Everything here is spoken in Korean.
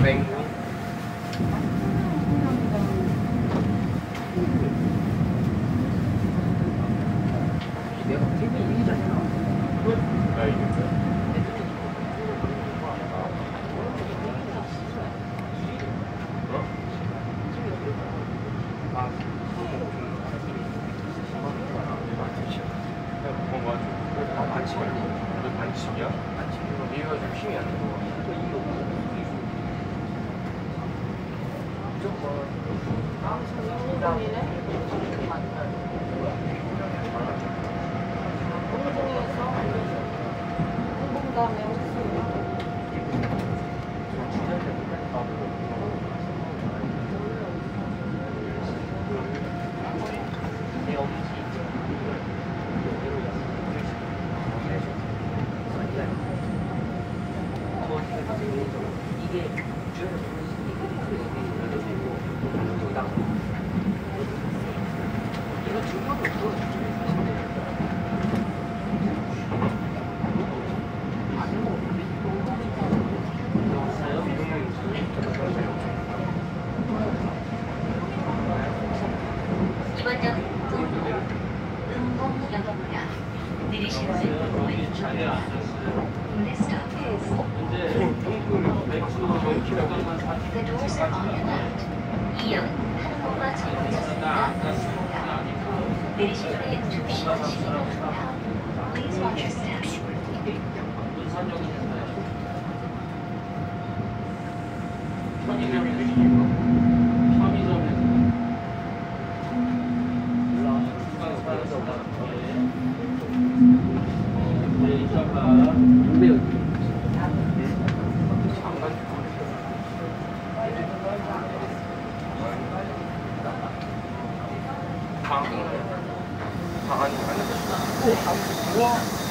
반칙이야? 얘가 좀 힘이 안 들어. The doors are on your left. 이역은 하는 곳과 정해졌습니다. 내리실 때 조심하시기 바랍니다. Please watch your steps. 방 안에 우와.